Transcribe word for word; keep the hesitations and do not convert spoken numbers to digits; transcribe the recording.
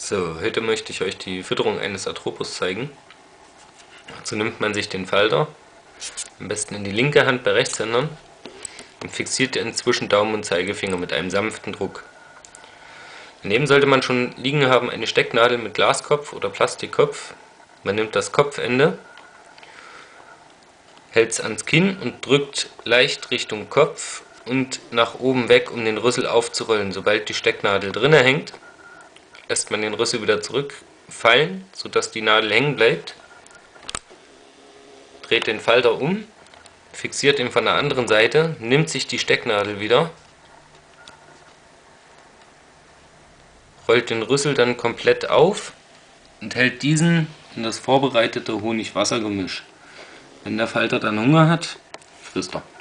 So, heute möchte ich euch die Fütterung eines Atropus zeigen. Dazu nimmt man sich den Falter, am besten in die linke Hand bei Rechtshändern, und fixiert ihn zwischen Daumen und Zeigefinger mit einem sanften Druck. Daneben sollte man schon liegen haben eine Stecknadel mit Glaskopf oder Plastikkopf. Man nimmt das Kopfende, hält es ans Kinn und drückt leicht Richtung Kopf und nach oben weg, um den Rüssel aufzurollen. Sobald die Stecknadel drinne hängt, lässt man den Rüssel wieder zurückfallen, sodass die Nadel hängen bleibt, dreht den Falter um, fixiert ihn von der anderen Seite, nimmt sich die Stecknadel wieder, rollt den Rüssel dann komplett auf und hält diesen in das vorbereitete Honig-Wasser-Gemisch. Wenn der Falter dann Hunger hat, frisst er.